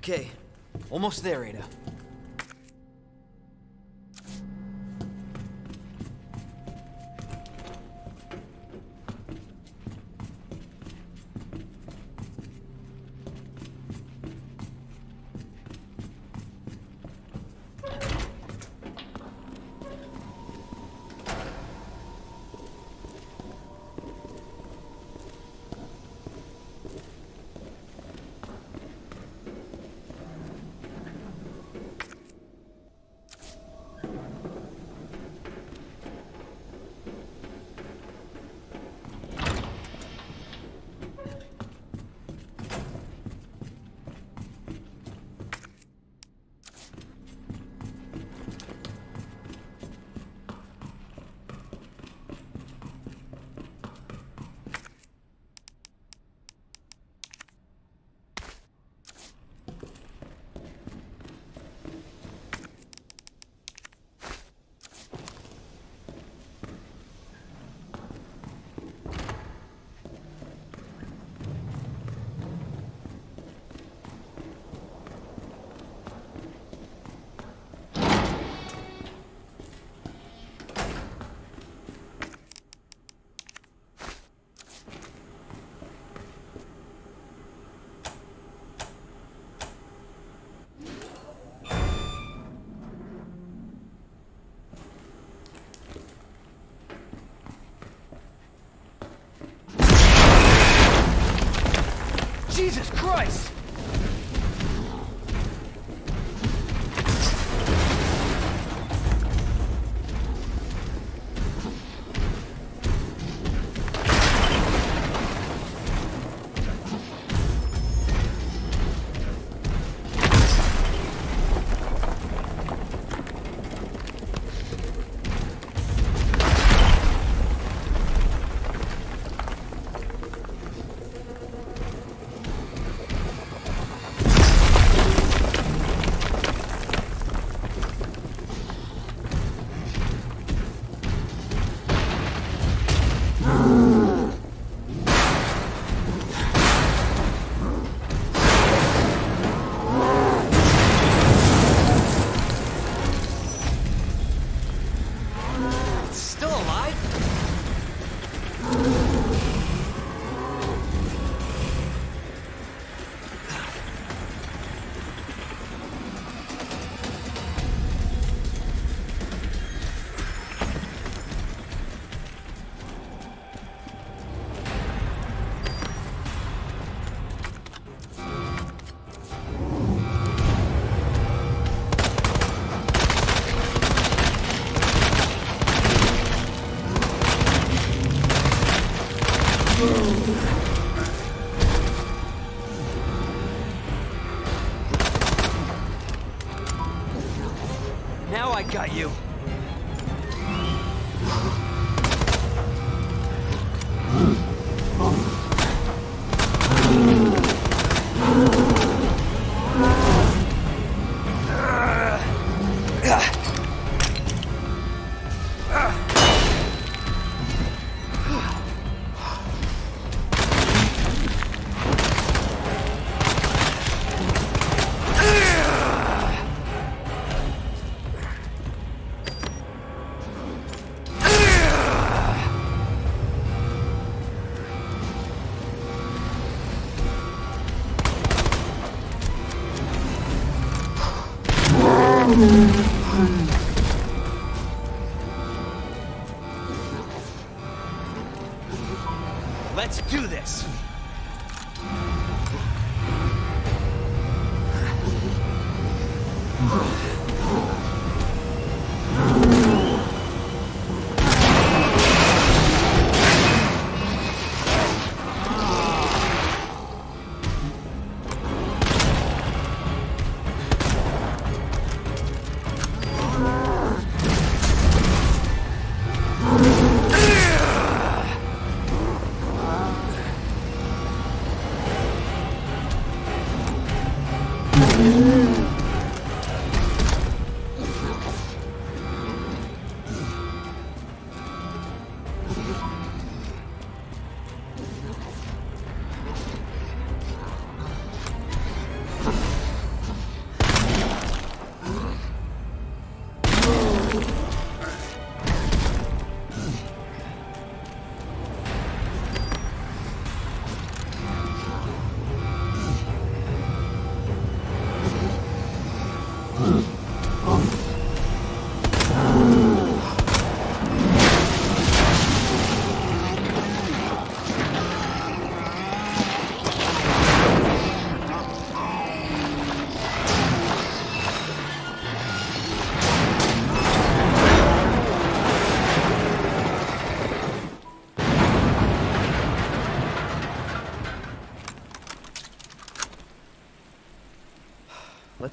Okay, almost there, Ada. Jesus Christ! Now I got you. Let's do this!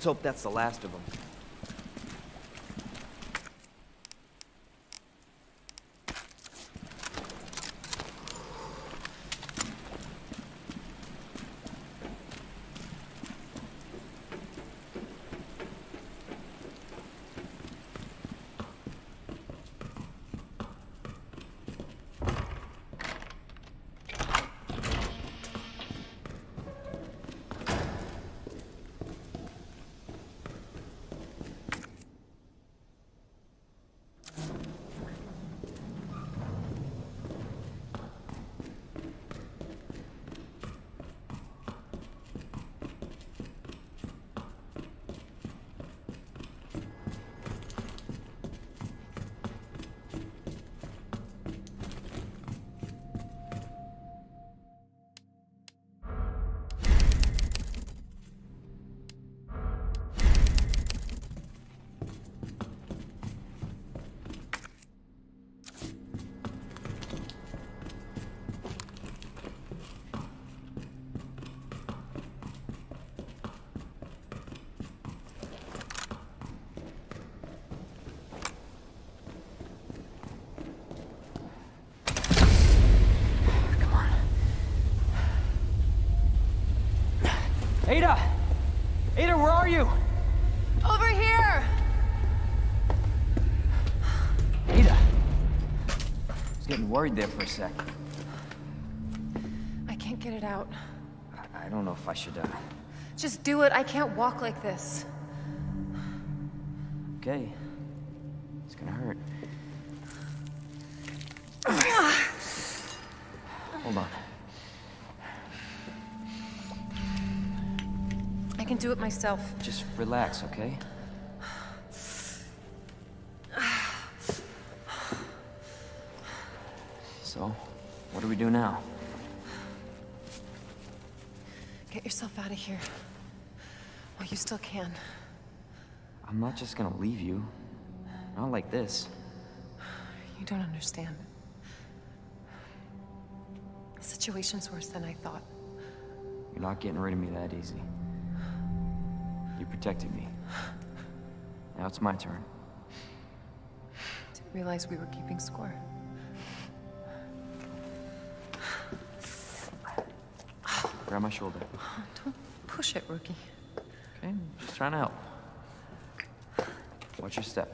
Let's hope that's the last of them. Ada! Ada, where are you? Over here! Ada! I was getting worried there for a sec. I can't get it out. I don't know if I should, Just do it. I can't walk like this. Okay. It's gonna hurt. Hold on. I can do it myself. Just relax, okay? So, what do we do now? Get yourself out of here. While you still can. I'm not just gonna leave you. Not like this. You don't understand. The situation's worse than I thought. You're not getting rid of me that easy. You protected me. Now it's my turn. Didn't realize we were keeping score. Grab my shoulder. Don't push it, rookie. Okay, just trying to help. Watch your step.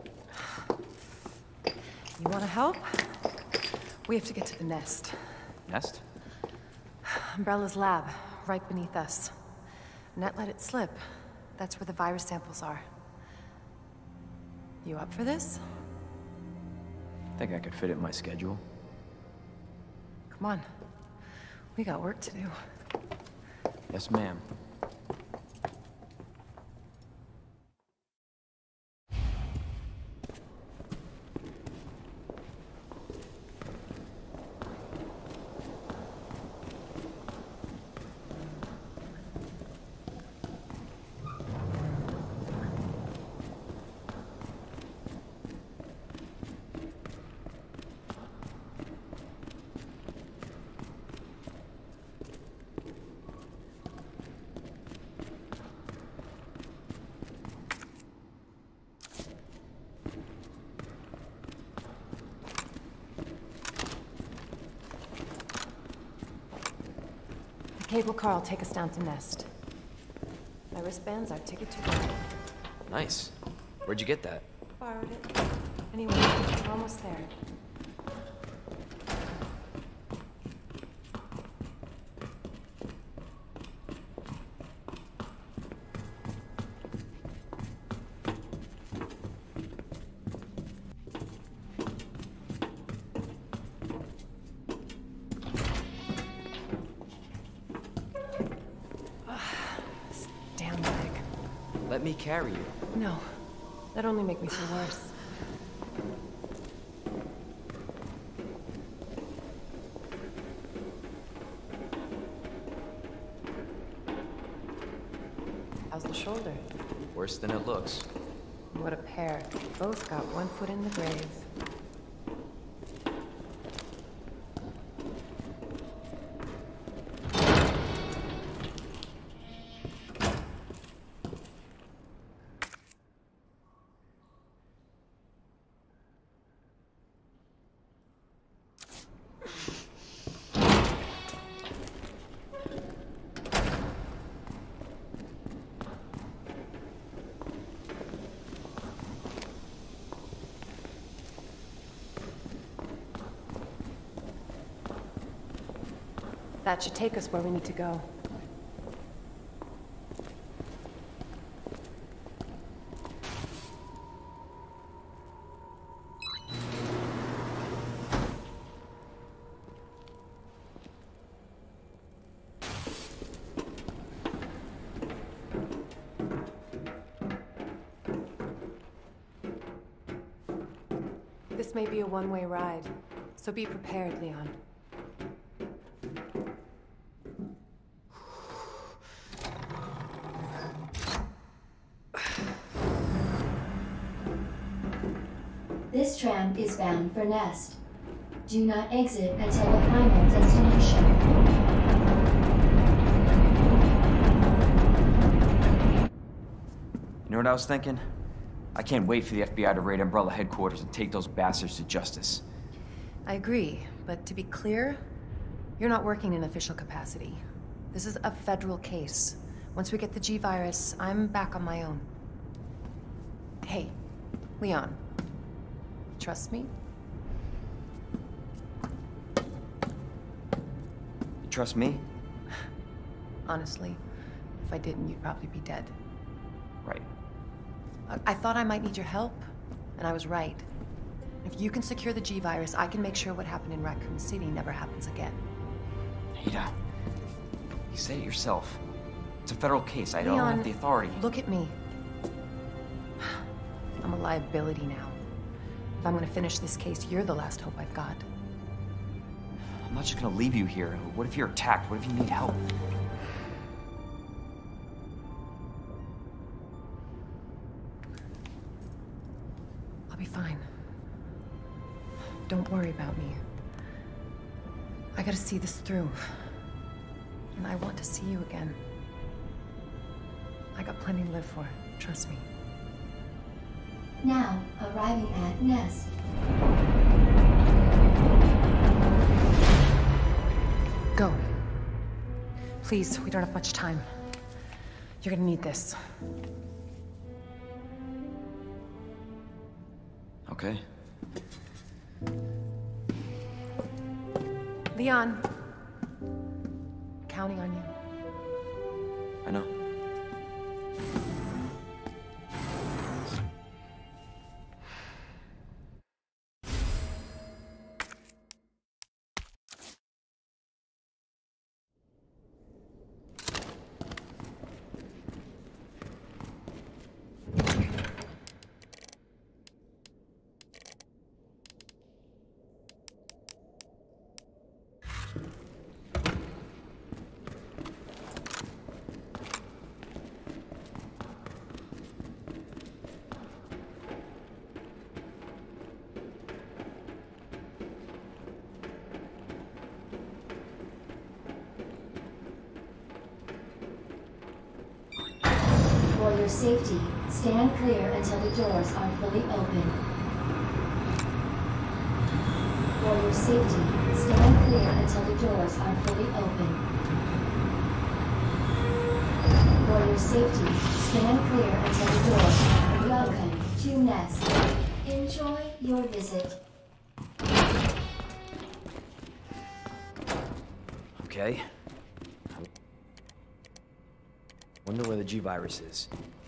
You want to help? We have to get to the nest. Nest? Umbrella's lab, right beneath us. Net let it slip. That's where the virus samples are. You up for this? I think I could fit it in my schedule. Come on. We got work to do. Yes, ma'am. Cable car will take us down to Nest. My wristband's our ticket to go. Nice. Where'd you get that? Borrowed it. Anyway, we're almost there. Let me carry you. No. That'd only make me feel worse. How's the shoulder? Worse than it looks. What a pair. Both got one foot in the grave. That should take us where we need to go. This may be a one-way ride, so be prepared, Leon. This tram is bound for Nest. Do not exit until the final destination. You know what I was thinking? I can't wait for the FBI to raid Umbrella headquarters and take those bastards to justice. I agree, but to be clear, you're not working in official capacity. This is a federal case. Once we get the G-Virus, I'm back on my own. Hey, Leon. Trust me? You trust me? Honestly, if I didn't, you'd probably be dead. Right. I thought I might need your help, and I was right. If you can secure the G-Virus, I can make sure what happened in Raccoon City never happens again. Ada, you said it yourself. It's a federal case. I don't Leon, have the authority. Look at me. I'm a liability now. If I'm gonna finish this case, you're the last hope I've got. I'm not just gonna leave you here. What if you're attacked? What if you need help? I'll be fine. Don't worry about me. I gotta see this through. And I want to see you again. I got plenty to live for, trust me. Now, arriving at Nest. Go. Please, we don't have much time. You're gonna need this. Okay. Leon. Counting on you. I know. For your safety, stand clear until the doors are fully open. For your safety, stand clear until the doors are fully open. For your safety, stand clear until the doors are welcome to Nest. Enjoy your visit. Okay. Wonder where the G-Virus is.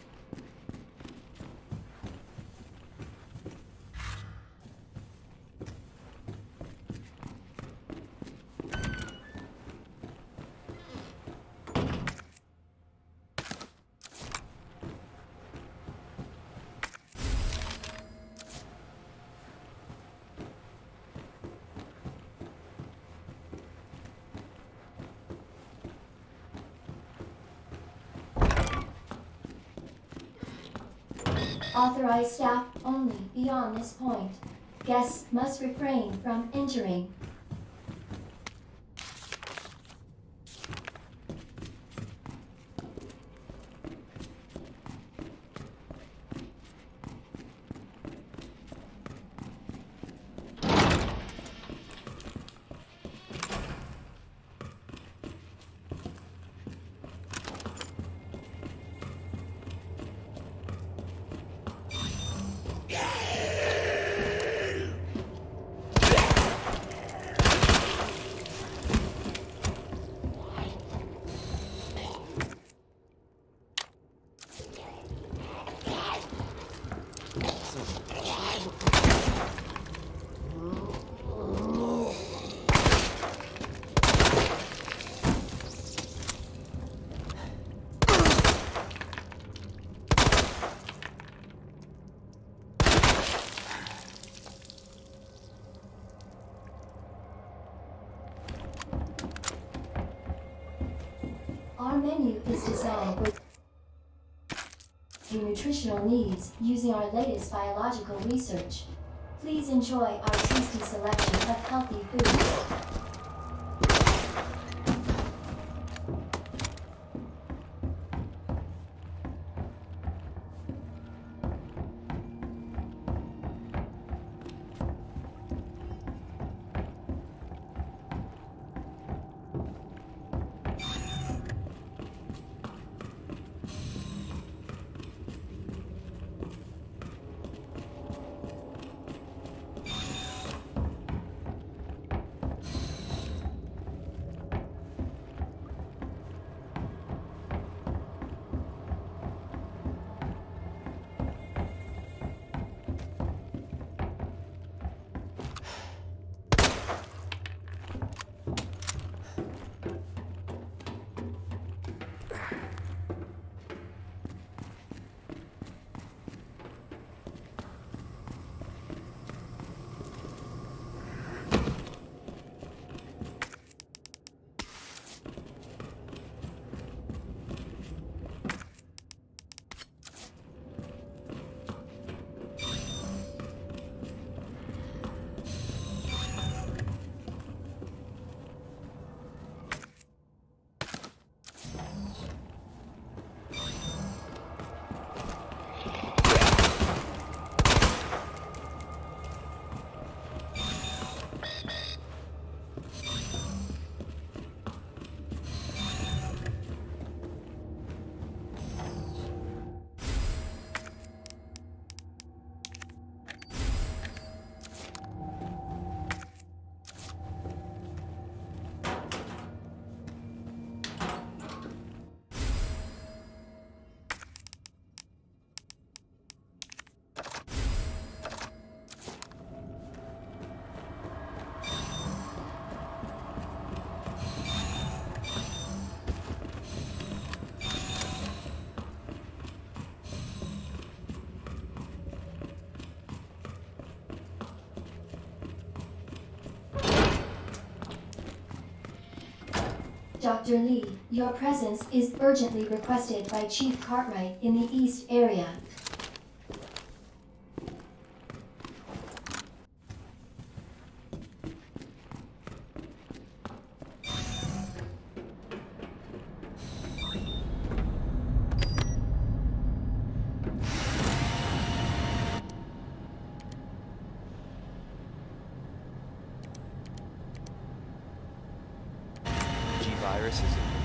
Authorized staff only beyond this point. Guests must refrain from entering. menu is designed with your nutritional needs using our latest biological research. Please enjoy our tasty selection of healthy foods. Dr. Lee, your presence is urgently requested by Chief Cartwright in the East area. G-Virus is